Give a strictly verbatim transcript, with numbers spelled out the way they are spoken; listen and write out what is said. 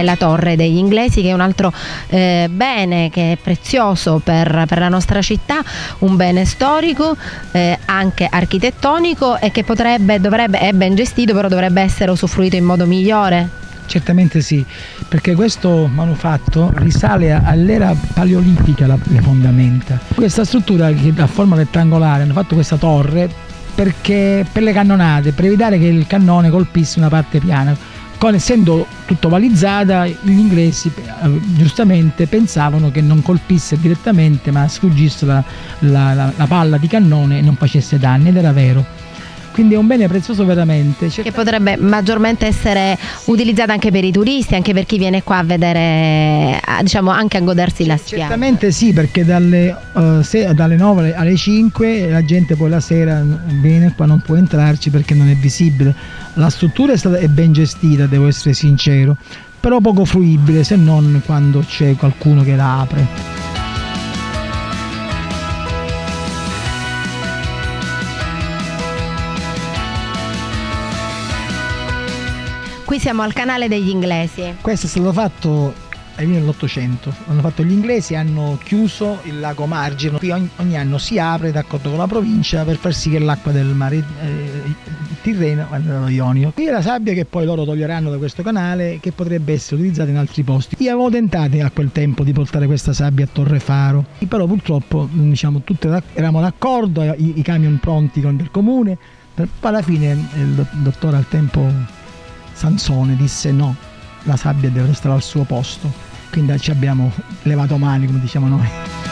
la Torre degli Inglesi, che è un altro eh, bene che è prezioso per, per la nostra città, un bene storico, eh, anche architettonico, e che potrebbe, dovrebbe, è ben gestito, però dovrebbe essere usufruito in modo migliore. Certamente sì, perché questo manufatto risale all'era paleolitica, la, le fondamenta. Questa struttura che ha forma rettangolare, hanno fatto questa torre perché per le cannonate, per evitare che il cannone colpisse una parte piana. Con, essendo tutto ovalizzata, gli inglesi eh, giustamente pensavano che non colpisse direttamente, ma sfuggisse la, la, la, la palla di cannone e non facesse danni, ed era vero. Quindi è un bene prezioso veramente. Che potrebbe maggiormente essere utilizzato anche per i turisti, anche per chi viene qua a vedere, diciamo, anche a godersi la spiaggia. Certamente sì, perché dalle, uh, se, dalle nove alle cinque la gente poi la sera viene qua, non può entrarci perché non è visibile. La struttura è, stata, è ben gestita, devo essere sincero, però poco fruibile, se non quando c'è qualcuno che la apre. Qui siamo al canale degli Inglesi. Questo è stato fatto nell'Ottocento, hanno fatto gli inglesi, hanno chiuso il lago Margine. Qui ogni, ogni anno si apre d'accordo con la provincia per far sì che l'acqua del mare eh, Tirreno vada allo Ionio. Qui è la sabbia che poi loro toglieranno da questo canale, che potrebbe essere utilizzata in altri posti. Io avevo tentato a quel tempo di portare questa sabbia a Torrefaro, però purtroppo, diciamo, tutti eravamo d'accordo, i, i camion pronti con del comune, poi alla fine il dottore al tempo Sansone disse no, la sabbia deve restare al suo posto, quindi ci abbiamo levato mani, come diciamo noi.